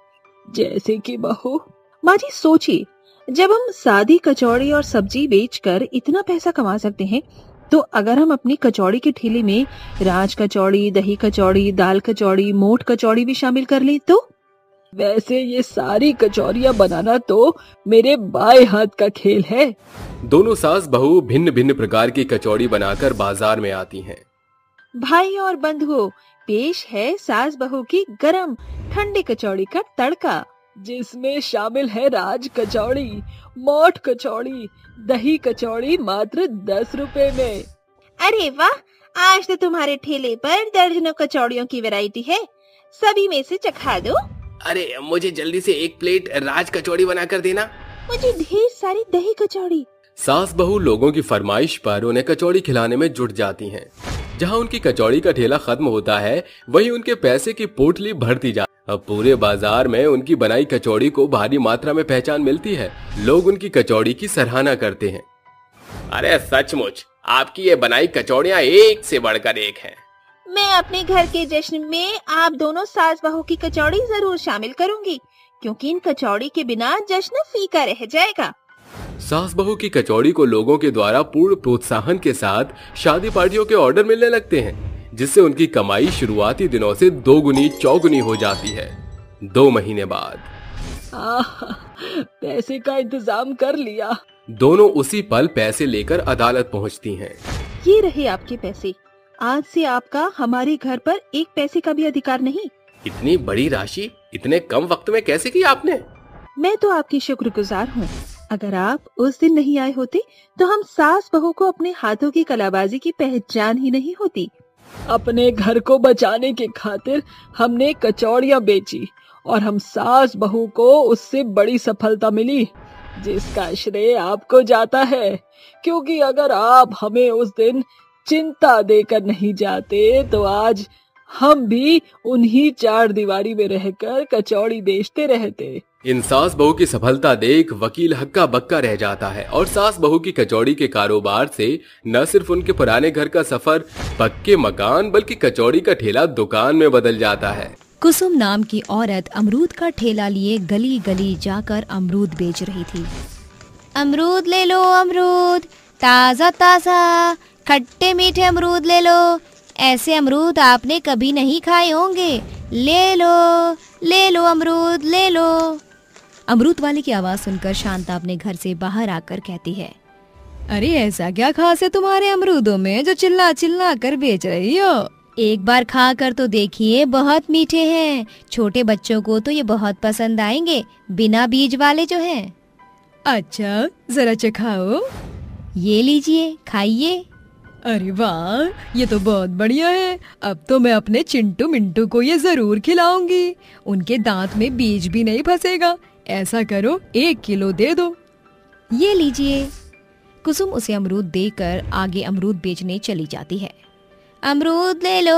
जैसे कि बहू? माँ जी, सोचिए, जब हम सादी कचौड़ी और सब्जी बेचकर इतना पैसा कमा सकते हैं, तो अगर हम अपनी कचौड़ी के ठेले में राज कचौड़ी, दही कचौड़ी, दाल कचौड़ी, मोठ कचौड़ी भी शामिल कर लें तो? वैसे ये सारी कचौरियाँ बनाना तो मेरे बाएं हाथ का खेल है। दोनों सास बहू भिन्न भिन्न प्रकार की कचौड़ी बनाकर बाजार में आती हैं। भाई और बंधुओं, पेश है सास बहू की गरम ठंडी कचौड़ी का तड़का, जिसमें शामिल है राज कचौड़ी, मोठ कचौड़ी, दही कचौड़ी मात्र दस रुपए में। अरे वाह, आज तो तुम्हारे ठेले पर दर्जनों कचौड़ियों की वैरायटी है, सभी में से चखा दो। अरे मुझे जल्दी से एक प्लेट राज कचौड़ी बना कर देना। मुझे ढेर सारी दही कचौड़ी। सास बहू लोगों की फरमाइश पर उन्हें कचौड़ी खिलाने में जुट जाती हैं। जहां उनकी कचौड़ी का ठेला खत्म होता है, वहीं उनके पैसे की पोटली भरती जा अब पूरे बाजार में उनकी बनाई कचौड़ी को भारी मात्रा में पहचान मिलती है। लोग उनकी कचौड़ी की सराहना करते हैं। अरे सचमुच आपकी ये बनाई कचौड़ियाँ एक से बढ़कर एक हैं। मैं अपने घर के जश्न में आप दोनों सास बहू की कचौड़ी जरूर शामिल करूंगी, क्योंकि इन कचौड़ी के बिना जश्न फीका रह जाएगा। सास बहू की कचौड़ी को लोगों के द्वारा पूर्ण प्रोत्साहन के साथ शादी पार्टियों के ऑर्डर मिलने लगते हैं, जिससे उनकी कमाई शुरुआती दिनों से दो गुनी चौगुनी हो जाती है। दो महीने बाद पैसे का इंतजाम कर लिया। दोनों उसी पल पैसे लेकर अदालत पहुंचती हैं। ये रहे आपके पैसे। आज से आपका हमारे घर पर एक पैसे का भी अधिकार नहीं। इतनी बड़ी राशि इतने कम वक्त में कैसे की आपने? मैं तो आपकी शुक्रगुजार हूँ। अगर आप उस दिन नहीं आए होते तो हम सास बहू को अपने हाथों की कलाबाजी की पहचान ही नहीं होती। अपने घर को बचाने के खातिर हमने कचौड़ियाँ बेची और हम सास बहू को उससे बड़ी सफलता मिली, जिसका श्रेय आपको जाता है। क्योंकि अगर आप हमें उस दिन चिंता देकर नहीं जाते तो आज हम भी उन्हीं चार दीवारी में रहकर कचौड़ी बेचते रहते। इन सास बहू की सफलता देख वकील हक्का बक्का रह जाता है और सास बहू की कचौड़ी के कारोबार से न सिर्फ उनके पुराने घर का सफर पक्के मकान बल्कि कचौड़ी का ठेला दुकान में बदल जाता है। कुसुम नाम की औरत अमरूद का ठेला लिए गली गली जाकर अमरूद बेच रही थी। अमरूद ले लो, अमरूद ताजा ताजा खट्टे मीठे अमरूद ले लो। ऐसे अमरूद आपने कभी नहीं खाए होंगे। ले लो ले लो अमरूद ले लो। अमरूद वाले की आवाज सुनकर शांता अपने घर से बाहर आकर कहती है, अरे ऐसा क्या खास है तुम्हारे अमरूदों में जो चिल्ला चिल्ला कर बेच रही हो? एक बार खा कर तो देखिए, बहुत मीठे हैं। छोटे बच्चों को तो ये बहुत पसंद आएंगे, बिना बीज वाले जो हैं। अच्छा जरा चखाओ। ये लीजिए खाइए। अरे वाह, ये तो बहुत बढ़िया है। अब तो मैं अपने चिंटू मिंटू को ये जरूर खिलाऊंगी। उनके दांत में बीज भी नहीं फंसेगा। ऐसा करो, एक किलो दे दो। ये लीजिए। कुसुम उसे अमरूद देकर आगे अमरूद बेचने चली जाती है। अमरूद ले लो,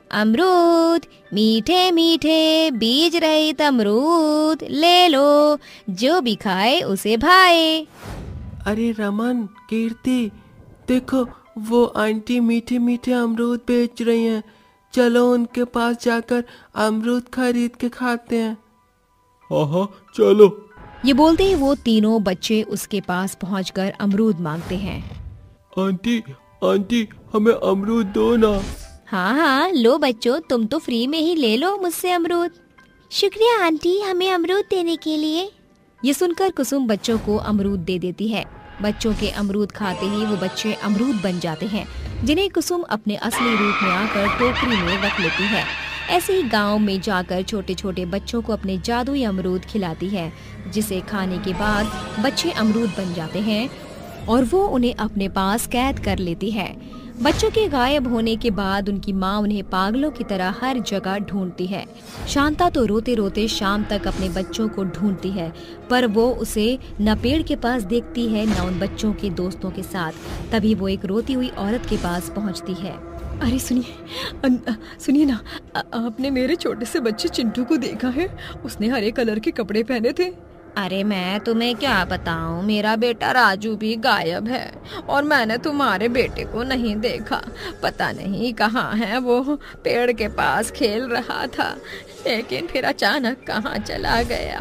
अमरूद मीठे मीठे बीज रहित अमरूद ले लो, जो भी खाए उसे भाए। अरे रमन, कीर्ति, देखो वो आंटी मीठे मीठे अमरूद बेच रही हैं। चलो उनके पास जाकर अमरूद खरीद के खाते हैं। हाँ हाँ चलो। ये बोलते ही वो तीनों बच्चे उसके पास पहुंचकर अमरूद मांगते हैं। आंटी आंटी हमें अमरूद दो ना। हाँ हाँ लो बच्चों, तुम तो फ्री में ही ले लो मुझसे अमरूद। शुक्रिया आंटी हमें अमरूद देने के लिए। ये सुनकर कुसुम बच्चों को अमरूद दे देती है। बच्चों के अमरूद खाते ही वो बच्चे अमरूद बन जाते हैं, जिन्हें कुसुम अपने असली रूप में आकर टोकरी में रख लेती है। ऐसे ही गांव में जाकर छोटे छोटे बच्चों को अपने जादुई अमरूद खिलाती है, जिसे खाने के बाद बच्चे अमरूद बन जाते हैं और वो उन्हें अपने पास कैद कर लेती है। बच्चों के गायब होने के बाद उनकी माँ उन्हें पागलों की तरह हर जगह ढूंढती है। शांता तो रोते रोते शाम तक अपने बच्चों को ढूंढती है, पर वो उसे न पेड़ के पास देखती है न उन बच्चों के दोस्तों के साथ। तभी वो एक रोती हुई औरत के पास पहुंचती है। अरे सुनिए सुनिए ना, आपने मेरे छोटे से बच्चे चिंटू को देखा है? उसने हरे कलर के कपड़े पहने थे। अरे मैं तुम्हें क्या बताऊं, मेरा बेटा राजू भी गायब है और मैंने तुम्हारे बेटे को नहीं देखा। पता नहीं कहाँ है वो। पेड़ के पास खेल रहा था, लेकिन फिर अचानक कहाँ चला गया।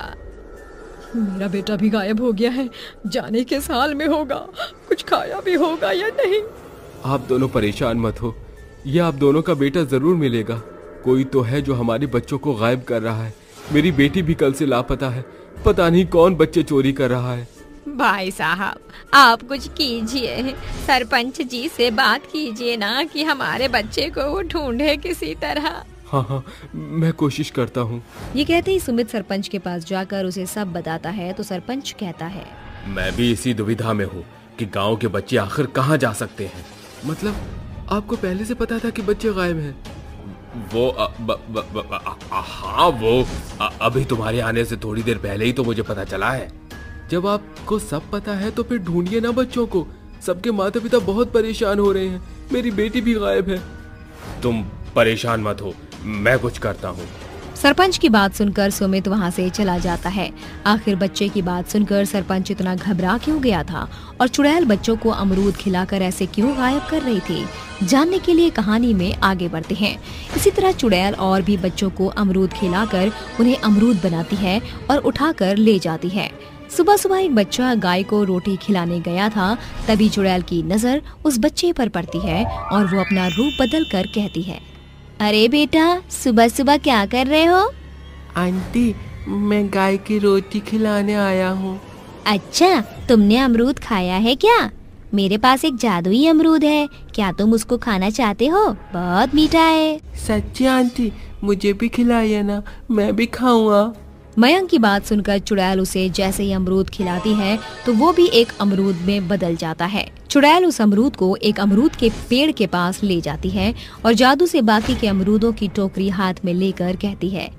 मेरा बेटा भी गायब हो गया है, जाने के साल में होगा। कुछ खाया भी होगा या नहीं। आप दोनों परेशान मत हो, ये आप दोनों का बेटा जरूर मिलेगा। कोई तो है जो हमारे बच्चों को गायब कर रहा है। मेरी बेटी भी कल से लापता है, पता नहीं कौन बच्चे चोरी कर रहा है। भाई साहब आप कुछ कीजिए, सरपंच जी से बात कीजिए ना कि हमारे बच्चे को वो ढूंढे किसी तरह। हाँ हाँ मैं कोशिश करता हूँ। ये कहते ही सुमित सरपंच के पास जाकर उसे सब बताता है तो सरपंच कहता है, मैं भी इसी दुविधा में हूँ कि गांव के बच्चे आखिर कहाँ जा सकते हैं। मतलब आपको पहले से पता था कि बच्चे गायब हैं? वो अ, ब, ब, ब, अ, अ, हाँ वो अ, अभी तुम्हारे आने से थोड़ी देर पहले ही तो मुझे पता चला है। जब आपको सब पता है तो फिर ढूंढिए ना बच्चों को। सबके माता पिता बहुत परेशान हो रहे हैं। मेरी बेटी भी गायब है। तुम परेशान मत हो, मैं कुछ करता हूँ। सरपंच की बात सुनकर सुमित वहाँ से चला जाता है। आखिर बच्चे की बात सुनकर सरपंच इतना घबरा क्यों गया था और चुड़ैल बच्चों को अमरूद खिलाकर ऐसे क्यों गायब कर रही थी, जानने के लिए कहानी में आगे बढ़ते हैं। इसी तरह चुड़ैल और भी बच्चों को अमरूद खिलाकर उन्हें अमरूद बनाती है और उठाकर ले जाती है। सुबह सुबह एक बच्चा गाय को रोटी खिलाने गया था, तभी चुड़ैल की नजर उस बच्चे पर पड़ती है और वो अपना रूप बदल कर कहती है, अरे बेटा, सुबह सुबह क्या कर रहे हो? आंटी, मैं गाय की रोटी खिलाने आया हूँ। अच्छा, तुमने अमरूद खाया है क्या? मेरे पास एक जादुई अमरूद है, क्या तुम उसको खाना चाहते हो? बहुत मीठा है। सच्ची आंटी, मुझे भी खिलाइए ना, मैं भी खाऊंगा। मयंक की बात सुनकर चुड़ैल उसे जैसे ही अमरूद खिलाती है तो वो भी एक अमरूद में बदल जाता है। चुड़ैल उस अमरूद को एक अमरूद के पेड़ के पास ले जाती है और जादू से बाकी के अमरूदों की टोकरी हाथ में लेकर कहती है,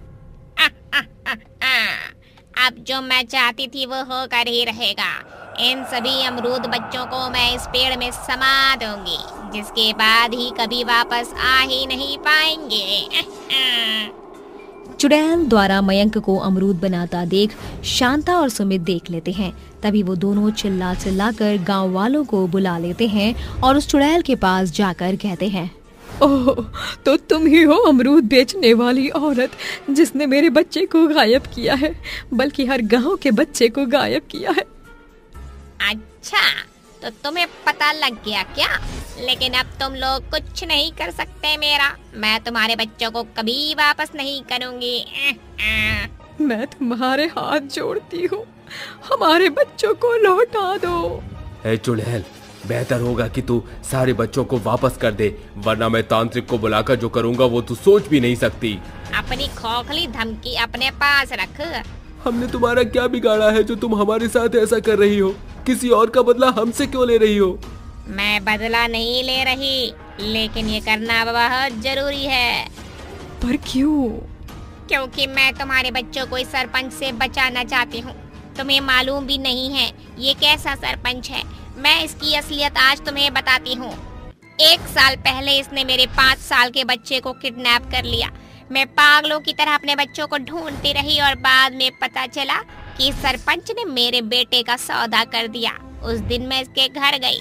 अब जो मैं चाहती थी वो होकर ही रहेगा। इन सभी अमरूद बच्चों को मैं इस पेड़ में समा दूंगी, जिसके बाद ही कभी वापस आ ही नहीं पाएंगे। चुड़ैल द्वारा मयंक को अमरूद बनाता देख शांता और सुमित देख लेते हैं। तभी वो दोनों चिल्ला चिल्ला कर गाँव वालों को बुला लेते हैं और उस चुड़ैल के पास जाकर कहते हैं, ओह, तो तुम ही हो अमरूद बेचने वाली औरत जिसने मेरे बच्चे को गायब किया है, बल्कि हर गांव के बच्चे को गायब किया है। अच्छा, तो तुम्हें पता लग गया क्या? लेकिन अब तुम लोग कुछ नहीं कर सकते मेरा। मैं तुम्हारे बच्चों को कभी वापस नहीं करूंगी। मैं तुम्हारे हाथ जोड़ती हूँ, हमारे बच्चों को लौटा दो। ए चुड़ैल, बेहतर होगा कि तू सारे बच्चों को वापस कर दे, वरना मैं तांत्रिक को बुलाकर जो करूँगा वो तू सोच भी नहीं सकती। अपनी खोखली धमकी अपने पास रख। हमने तुम्हारा क्या बिगाड़ा है जो तुम हमारे साथ ऐसा कर रही हो? किसी और का बदला हमसे क्यों ले रही हो? मैं बदला नहीं ले रही, लेकिन ये करना बहुत जरूरी है। पर क्यों? क्योंकि मैं तुम्हारे बच्चों को इस सरपंच से बचाना चाहती हूँ। तुम्हें मालूम भी नहीं है ये कैसा सरपंच है। मैं इसकी असलियत आज तुम्हें बताती हूँ। एक साल पहले इसने मेरे पाँच साल के बच्चे को किडनैप कर लिया। मैं पागलों की तरह अपने बच्चों को ढूंढती रही और बाद में पता चला कि सरपंच ने मेरे बेटे का सौदा कर दिया। उस दिन मैं इसके घर गई।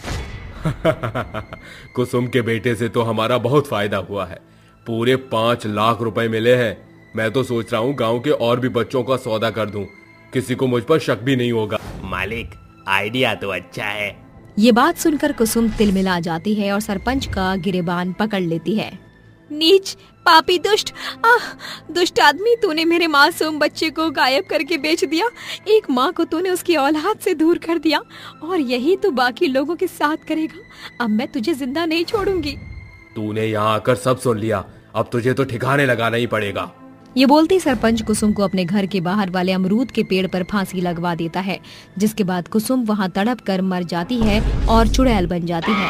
कुसुम के बेटे से तो हमारा बहुत फायदा हुआ है, पूरे पाँच लाख रुपए मिले हैं। मैं तो सोच रहा हूँ गांव के और भी बच्चों का सौदा कर दूं, किसी को मुझ पर शक भी नहीं होगा। मालिक, आइडिया तो अच्छा है। ये बात सुनकर कुसुम तिलमिला जाती है और सरपंच का गिरेबान पकड़ लेती है। नीच, पापी, दुष्ट, आह, दुष्ट आदमी, तूने मेरे मासूम बच्चे को गायब करके बेच दिया। एक माँ को तूने उसकी औलाद से दूर कर दिया और यही तो बाकी लोगों के साथ करेगा। अब मैं तुझे जिंदा नहीं छोड़ूंगी। तूने यहाँ आकर सब सुन लिया, अब तुझे तो ठिकाने लगाना ही पड़ेगा। ये बोलते सरपंच कुसुम को अपने घर के बाहर वाले अमरूद के पेड़ पर फांसी लगवा देता है, जिसके बाद कुसुम वहाँ तड़प कर मर जाती है और चुड़ैल बन जाती है।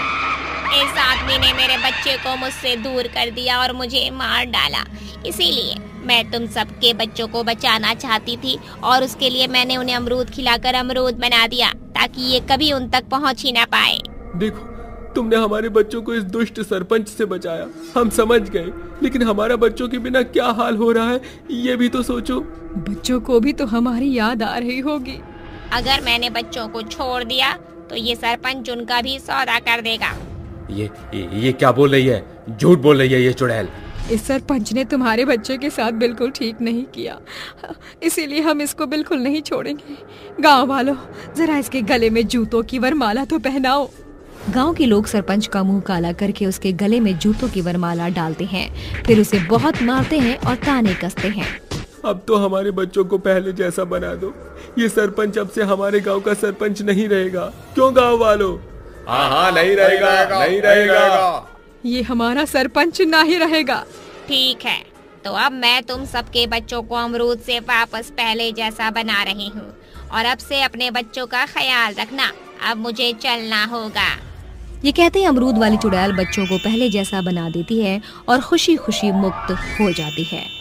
इस आदमी ने मेरे बच्चे को मुझसे दूर कर दिया और मुझे मार डाला। इसीलिए मैं तुम सबके बच्चों को बचाना चाहती थी और उसके लिए मैंने उन्हें अमरूद खिलाकर अमरूद बना दिया, ताकि ये कभी उन तक पहुंच ही ना पाए। देखो, तुमने हमारे बच्चों को इस दुष्ट सरपंच से बचाया, हम समझ गए, लेकिन हमारा बच्चों के बिना क्या हाल हो रहा है ये भी तो सोचो। बच्चों को भी तो हमारी याद आ रही होगी। अगर मैंने बच्चों को छोड़ दिया तो ये सरपंच उनका भी सौदा कर देगा। ये ये, ये क्या बोल रही है? झूठ बोल रही है ये चुड़ैल। इस सरपंच ने तुम्हारे बच्चे के साथ बिल्कुल ठीक नहीं किया, इसीलिए हम इसको बिल्कुल नहीं छोड़ेंगे। गांव वालों, जरा इसके गले में जूतों की वरमाला तो पहनाओ। गांव के लोग सरपंच का मुंह काला करके उसके गले में जूतों की वरमाला डालते हैं, फिर उसे बहुत मारते हैं और ताने कसते हैं। अब तो हमारे बच्चों को पहले जैसा बना दो। ये सरपंच अब से हमारे गांव का सरपंच नहीं रहेगा। क्यों गांव वालों? हाँ हाँ, नहीं रहेगा, नहीं रहेगा। ये हमारा सरपंच ना ही रहेगा। ठीक है, तो अब मैं तुम सबके बच्चों को अमरूद से वापस पहले जैसा बना रही हूँ और अब से अपने बच्चों का ख्याल रखना। अब मुझे चलना होगा। ये कहते अमरूद वाली चुड़ैल बच्चों को पहले जैसा बना देती है और खुशी खुशी मुक्त हो जाती है।